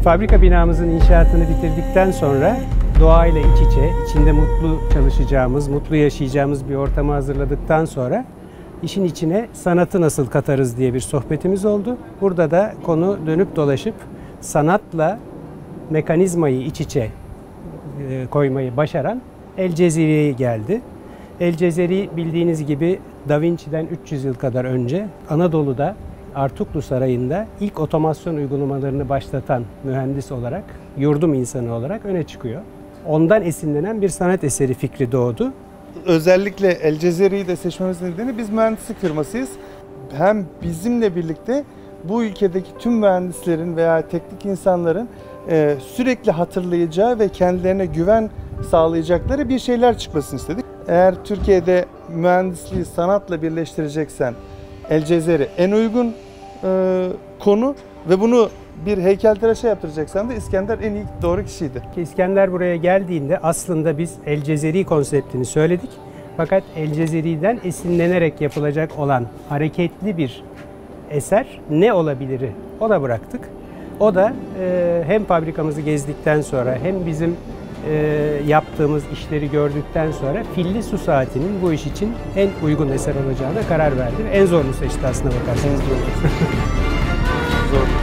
Fabrika binamızın inşaatını bitirdikten sonra doğayla iç içe, içinde mutlu çalışacağımız, mutlu yaşayacağımız bir ortamı hazırladıktan sonra işin içine sanatı nasıl katarız diye bir sohbetimiz oldu. Burada da konu dönüp dolaşıp sanatla mekanizmayı iç içe koymayı başaran El Cezeri geldi. El Cezeri bildiğiniz gibi Da Vinci'den 300 yıl kadar önce Anadolu'da Artuklu Sarayı'nda ilk otomasyon uygulamalarını başlatan mühendis olarak, yurdum insanı olarak öne çıkıyor. Ondan esinlenen bir sanat eseri fikri doğdu. Özellikle El Cezeri'yi de seçmemizin nedeni biz mühendislik firmasıyız. Hem bizimle birlikte bu ülkedeki tüm mühendislerin veya teknik insanların sürekli hatırlayacağı ve kendilerine güven sağlayacakları bir şeyler çıkmasını istedik. Eğer Türkiye'de mühendisliği sanatla birleştireceksen El Cezeri en uygun konu ve bunu bir heykeltıraşa yaptıracaksan da İskender en iyi doğru kişiydi. İskender buraya geldiğinde aslında biz El Cezeri konseptini söyledik. Fakat El Cezeri'den esinlenerek yapılacak olan hareketli bir eser ne olabilir? Ona bıraktık. O da hem fabrikamızı gezdikten sonra hem bizim yaptığımız işleri gördükten sonra Filli Su Saati'nin bu iş için en uygun eser olacağına karar verdi. En zorunu seçti aslına bakarsanız. Zor.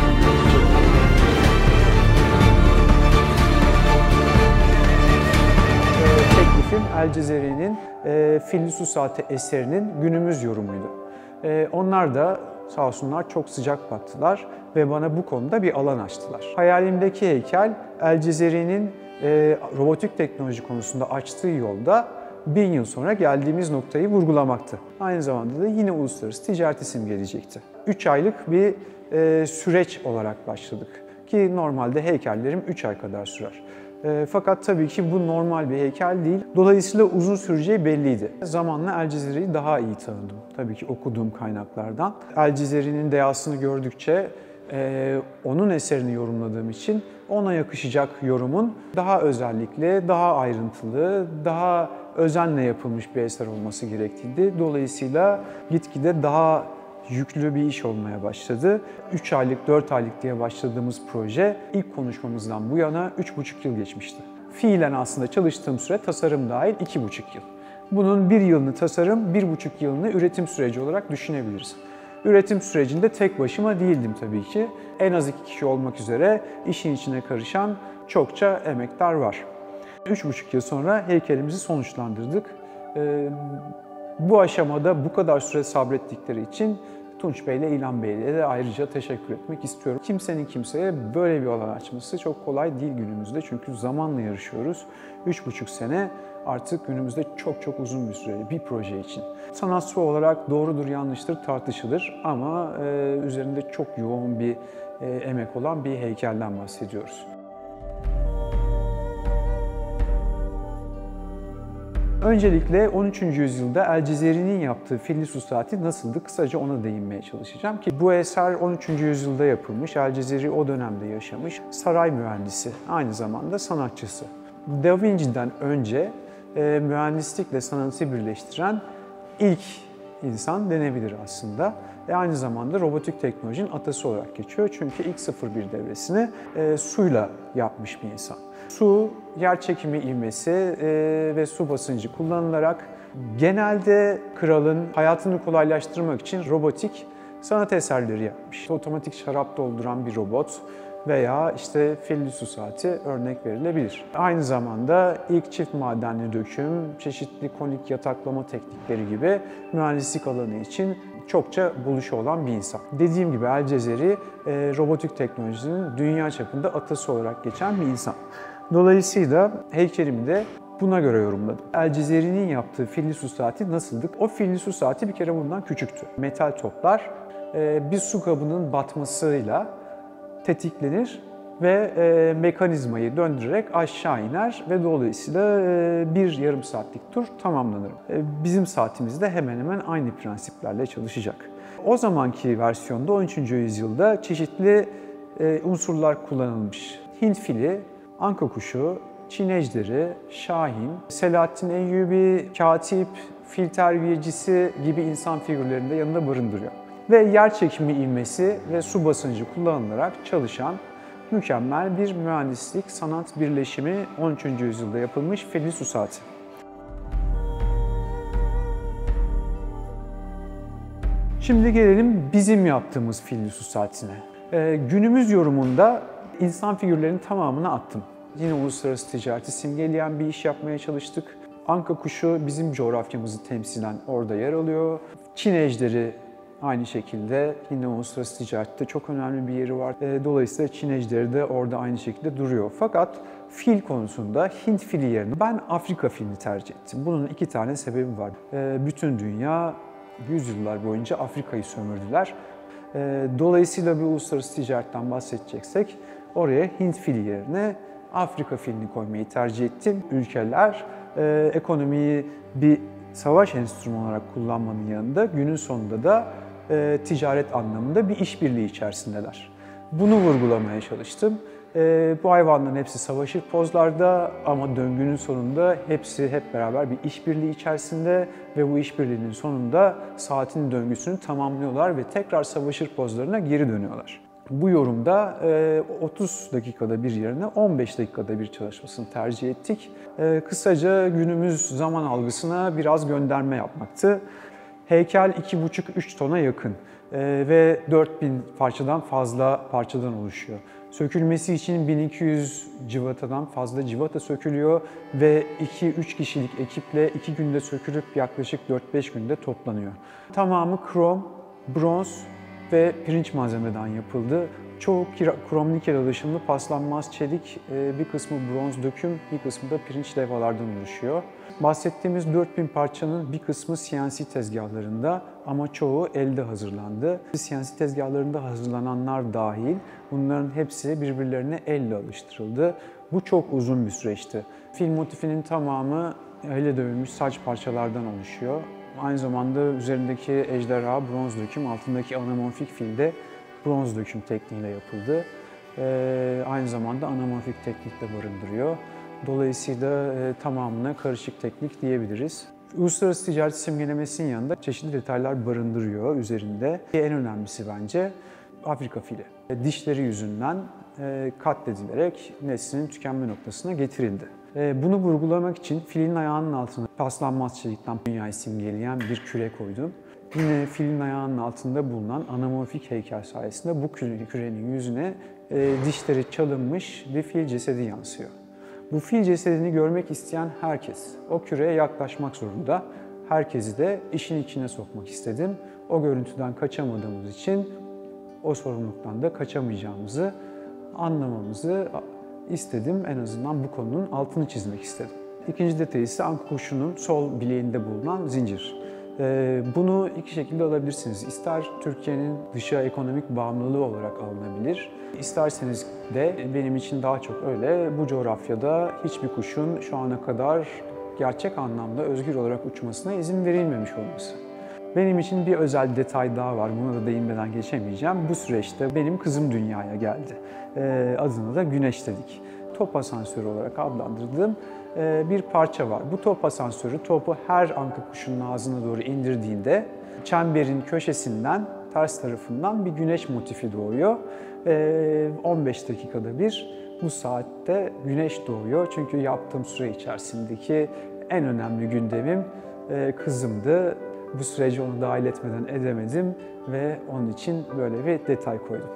Teklifim El Cezeri'nin Filli Su Saati eserinin günümüz yorumuydu. Onlar da sağ olsunlar çok sıcak baktılar ve bana bu konuda bir alan açtılar. Hayalimdeki heykel El Cezeri'nin robotik teknoloji konusunda açtığı yolda 1000 yıl sonra geldiğimiz noktayı vurgulamaktı. Aynı zamanda da yine uluslararası ticaret isim gelecekti. 3 aylık bir süreç olarak başladık ki normalde heykellerim 3 ay kadar sürer. Fakat tabii ki bu normal bir heykel değil. Dolayısıyla uzun süreceği belliydi. Zamanla El Cezeri'yi daha iyi tanıdım. Tabii ki okuduğum kaynaklardan. El Cezeri'nin deyasını gördükçe onun eserini yorumladığım için ona yakışacak yorumun daha özellikle, daha ayrıntılı, daha özenle yapılmış bir eser olması gerekliydi. Dolayısıyla gitgide daha yüklü bir iş olmaya başladı. 3 aylık, 4 aylık diye başladığımız proje ilk konuşmamızdan bu yana 3,5 yıl geçmişti. Fiilen aslında çalıştığım süre tasarım dahil 2,5 yıl. Bunun 1 yılını tasarım, 1,5 yılını üretim süreci olarak düşünebiliriz. Üretim sürecinde tek başıma değildim tabii ki. En az 2 kişi olmak üzere işin içine karışan çokça emektar var. 3,5 yıl sonra heykelimizi sonuçlandırdık. Bu aşamada bu kadar süre sabrettikleri için Tunç Bey ile İlhan Bey'e de ayrıca teşekkür etmek istiyorum. Kimsenin kimseye böyle bir alan açması çok kolay değil günümüzde çünkü zamanla yarışıyoruz. 3,5 sene artık günümüzde çok uzun bir süre bir proje için. Sanatçı olarak doğrudur yanlıştır tartışılır ama üzerinde çok yoğun bir emek olan bir heykelden bahsediyoruz. Öncelikle 13. yüzyılda El Cezeri'nin yaptığı Filli Su Saati nasıldı? Kısaca ona değinmeye çalışacağım ki bu eser 13. yüzyılda yapılmış. El Cezeri o dönemde yaşamış. Saray mühendisi, aynı zamanda sanatçısı. Da Vinci'den önce mühendislikle sanatı birleştiren ilk insan denebilir aslında. Aynı zamanda robotik teknolojinin atası olarak geçiyor. Çünkü ilk 01 devresini suyla yapmış bir insan. Su, yerçekimi ivmesi ve su basıncı kullanılarak genelde kralın hayatını kolaylaştırmak için robotik sanat eserleri yapmış. Otomatik şarap dolduran bir robot veya işte Filli Su Saati örnek verilebilir. Aynı zamanda ilk çift madenli döküm, çeşitli konik yataklama teknikleri gibi mühendislik alanı için çokça buluşu olan bir insan. Dediğim gibi El Cezeri robotik teknolojinin dünya çapında atası olarak geçen bir insan. Dolayısıyla heykelimi de buna göre yorumladım. El Cezeri'nin yaptığı Filli Su Saati nasıldı? O Filli Su Saati bir kere bundan küçüktü. Metal toplar bir su kabının batmasıyla tetiklenir ve mekanizmayı döndürerek aşağı iner ve dolayısıyla bir yarım saatlik tur tamamlanır. Bizim saatimizde hemen hemen aynı prensiplerle çalışacak. O zamanki versiyonda 13. yüzyılda çeşitli unsurlar kullanılmış. Hint fili, anka kuşu, Çin ejderi, şahin, Selahattin Eyyubi, katip, fil terbiyecisi gibi insan figürlerini de yanında barındırıyor. Ve yerçekimi ivmesi ve su basıncı kullanılarak çalışan mükemmel bir mühendislik, sanat birleşimi 13. yüzyılda yapılmış Filli Su Saati. Şimdi gelelim bizim yaptığımız Filli Su Saati'ne. Günümüz yorumunda insan figürlerinin tamamını attım. Yine uluslararası ticareti simgeleyen bir iş yapmaya çalıştık. Anka kuşu bizim coğrafyamızı temsilen orada yer alıyor. Çin ejderi aynı şekilde yine uluslararası ticarette çok önemli bir yeri var. Dolayısıyla Çin ejderi de orada aynı şekilde duruyor. Fakat fil konusunda Hint fili yerine ben Afrika filini tercih ettim. Bunun iki tane sebebi var. Bütün dünya yüzyıllar boyunca Afrika'yı sömürdüler. Dolayısıyla bir uluslararası ticaretten bahsedeceksek oraya Hint fili yerine Afrika filini koymayı tercih ettim. Ülkeler ekonomiyi bir savaş enstrümanı olarak kullanmanın yanında günün sonunda da ticaret anlamında bir işbirliği içerisindeler. Bunu vurgulamaya çalıştım. Bu hayvanların hepsi savaşır pozlarda ama döngünün sonunda hepsi hep beraber bir işbirliği içerisinde ve bu işbirliğinin sonunda saatin döngüsünü tamamlıyorlar ve tekrar savaşır pozlarına geri dönüyorlar. Bu yorumda 30 dakikada bir yerine 15 dakikada bir çalışmasını tercih ettik. Kısaca günümüz zaman algısına biraz gönderme yapmaktı. Heykel 2,5-3 tona yakın ve 4000 parçadan fazla parçadan oluşuyor. Sökülmesi için 1200 civatadan fazla civata sökülüyor ve 2-3 kişilik ekiple 2 günde sökülüp yaklaşık 4-5 günde toplanıyor. Tamamı krom, bronz ve pirinç malzemeden yapıldı. Çoğu krom nikel alışımlı paslanmaz çelik, bir kısmı bronz döküm, bir kısmı da pirinç levhalardan oluşuyor. Bahsettiğimiz 4000 parçanın bir kısmı CNC tezgahlarında ama çoğu elde hazırlandı. CNC tezgahlarında hazırlananlar dahil bunların hepsi birbirlerine elle alıştırıldı. Bu çok uzun bir süreçti. Fil motifinin tamamı elle dövülmüş saç parçalardan oluşuyor. Aynı zamanda üzerindeki ejderha bronz döküm, altındaki anamorfik fil de bronz döküm tekniğiyle yapıldı. Aynı zamanda anamorfik teknik de barındırıyor. Dolayısıyla tamamına karışık teknik diyebiliriz. Uluslararası ticaret simgelemesinin yanında çeşitli detaylar barındırıyor üzerinde. En önemlisi bence Afrika fili. Dişleri yüzünden katledilerek neslinin tükenme noktasına getirildi. Bunu vurgulamak için filin ayağının altına paslanmaz çelikten dünyayı simgeleyen bir küre koydum. Yine filin ayağının altında bulunan anamorfik heykel sayesinde bu kürenin yüzüne dişleri çalınmış bir fil cesedi yansıyor. Bu fil cesedini görmek isteyen herkes o küreye yaklaşmak zorunda. Herkesi de işin içine sokmak istedim. O görüntüden kaçamadığımız için o sorumluluktan da kaçamayacağımızı anlamamızı istedim. En azından bu konunun altını çizmek istedim. İkinci detay ise anka kuşunun sol bileğinde bulunan zincir. Bunu iki şekilde alabilirsiniz. İster Türkiye'nin dışa ekonomik bağımlılığı olarak alınabilir. İsterseniz de benim için daha çok öyle. Bu coğrafyada hiçbir kuşun şu ana kadar gerçek anlamda özgür olarak uçmasına izin verilmemiş olması. Benim için bir özel detay daha var. Buna da değinmeden geçemeyeceğim. Bu süreçte benim kızım dünyaya geldi. Adını da Güneş dedik. Top asansörü olarak adlandırdığım bir parça var. Bu top asansörü topu her anka kuşunun ağzına doğru indirdiğinde çemberin köşesinden, ters tarafından bir güneş motifi doğuyor. 15 dakikada bir bu saatte güneş doğuyor. Çünkü yaptığım süre içerisindeki en önemli gündemim kızımdı. Bu süreci onu dahil etmeden edemedim ve onun için böyle bir detay koydum.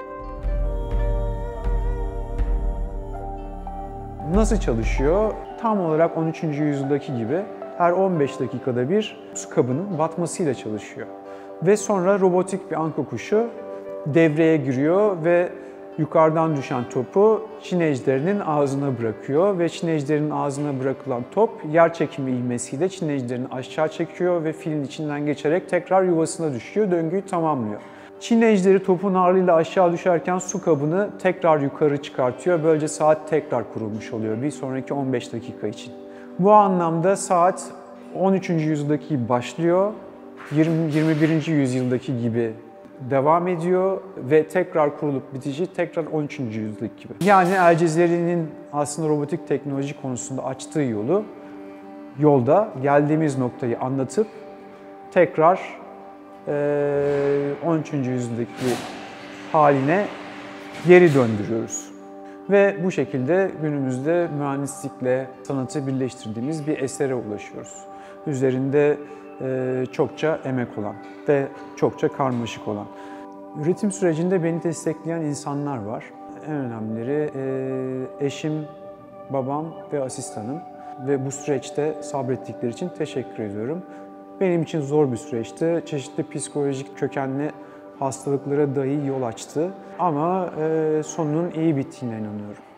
Nasıl çalışıyor? Tam olarak 13. yüzyıldaki gibi her 15 dakikada bir su kabının batmasıyla çalışıyor. Ve sonra robotik bir anka kuşu devreye giriyor ve yukarıdan düşen topu Çin ejderinin ağzına bırakıyor ve Çin ejderinin ağzına bırakılan top yer çekimi ivmesiyle Çin ejderini aşağı çekiyor ve filin içinden geçerek tekrar yuvasına düşüyor, döngüyü tamamlıyor. Çin ejderi topun ağırlığıyla aşağı düşerken su kabını tekrar yukarı çıkartıyor. Böylece saat tekrar kurulmuş oluyor bir sonraki 15 dakika için. Bu anlamda saat 13. yüzyıldaki gibi başlıyor, 21. yüzyıldaki gibi devam ediyor ve tekrar kurulup bitici tekrar 13. yüzyıldaki gibi. Yani El Cezeri'nin aslında robotik teknoloji konusunda açtığı yolda geldiğimiz noktayı anlatıp tekrar 13. yüzyıldaki haline geri döndürüyoruz. Ve bu şekilde günümüzde mühendislikle sanatı birleştirdiğimiz bir esere ulaşıyoruz. Üzerinde çokça emek olan ve çokça karmaşık olan. Üretim sürecinde beni destekleyen insanlar var. En önemlileri eşim, babam ve asistanım. Ve bu süreçte sabrettikleri için teşekkür ediyorum. Benim için zor bir süreçti. Çeşitli psikolojik kökenli hastalıklara dahi yol açtı. Ama sonunun iyi bittiğine inanıyorum.